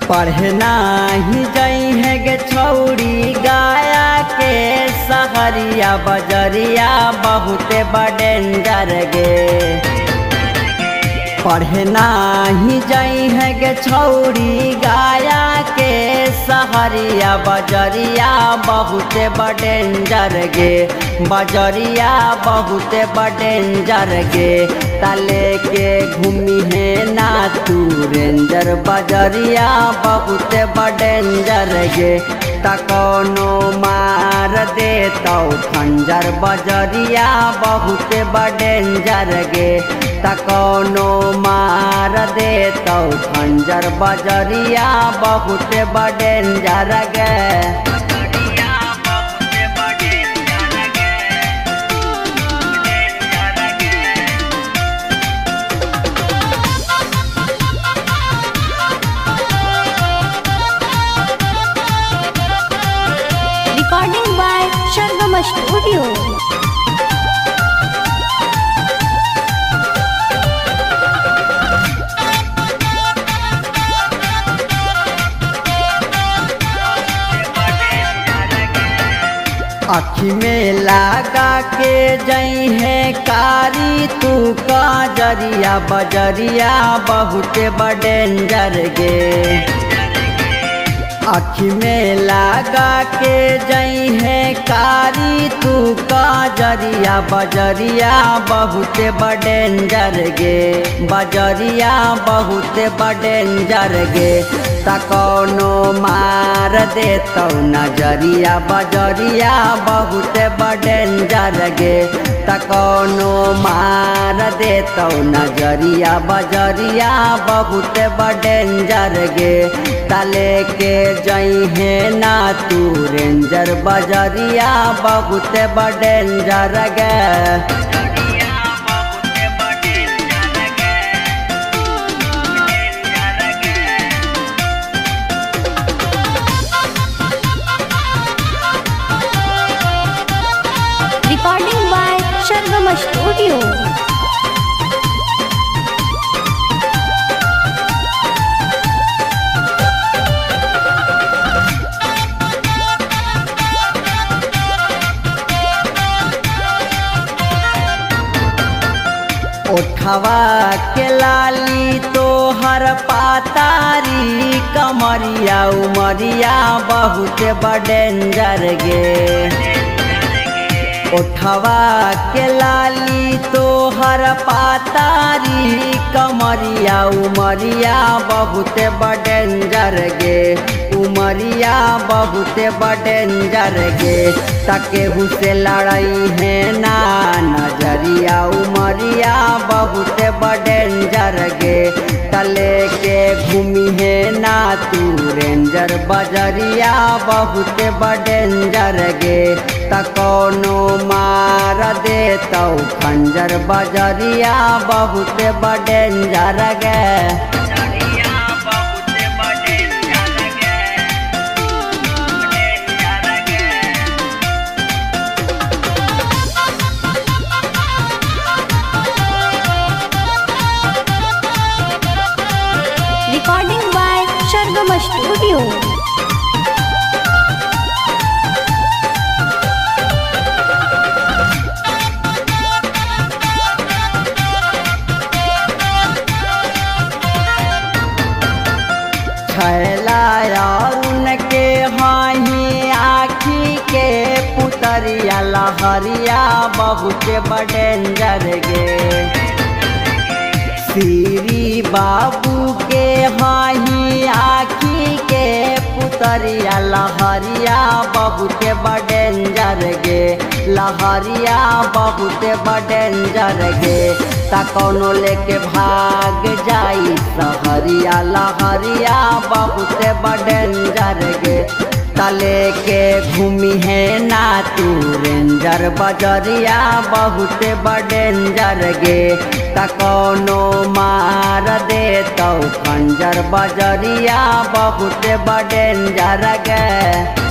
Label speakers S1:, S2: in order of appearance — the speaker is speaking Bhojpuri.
S1: पढ़े नाही जाई है गे छौड़ी गाया के सहरिया बजरिया बहुते बडेंजर गे। पढ़े नाही जाई है गे छौड़ी गाया के सहरिया बजरिया बहुते बडेंजर गे। बजरिया बहुते बडेंजर गे तले के घूमी है ना तू रेंजर। बजरिया बहुते बडेंजर गे तकोनो मार दे तो खंजर। बजरिया बहुते बडेंजर गे तकोनो मार दे तो खंजर। बजरिया बहुते बडेंजर गे।
S2: Recording by Shargama Studio.
S1: अखी में लगा के जई है कारी तू काजरिया। बजरिया बहुते बडेंजर गे। अखी में लगा के जई है कारी तू काजरिया। बजरिया बहुते बडेंजर गे। बजरिया बहुते बडेंजर गे तकोनो मार दे तो नजरिया। बजरिया बहुते बडेंजर गे तकोनो मार दे तो नजरिया। बजरिया बहुते बडेंजर गे तले के जई है ना तू रेंजर। बजरिया बहुते बडेंजर गे।
S2: Recording by Shargama Studio.
S1: उठवा के लाली तो हर पातारी कमरिया। उमरिया बहुते बडेंजर गे। उठवा के लाली तो हर पातारी कमरिया। उमरिया बहुते बडेंजर गे। उमरिया बहुते बडेंजर गे तकेहू से लड़ाई है ना नजरिया। उमरिया बहुते बडेंजर गे तले के घूमी है ना तू रेंजर। बजरिया बहुते बडेंजर गे तकोनो मार दे तो खंजर। बजरिया बहुते बडेंजर गे।
S2: Recording by Shargama Studio.
S1: छैला उनके हाही आखी के पुतरिया। लहरिया बहुते बडेंजर गे। श्री बाबू के हाही आखी के पुतरिया। लहरिया बहुते बडेंजर गे। लहरिया बहुते बडेंजर गे तकोनो लेके भाग जाई सहरिया। लहरिया बहुते बडेंजर गे तले के घूमी है ना तू रेंजर। बजरिया बहुते बडेंजर गे तकोनो मार दे तो खंजर। बजरिया बहुते बडेंजर गे।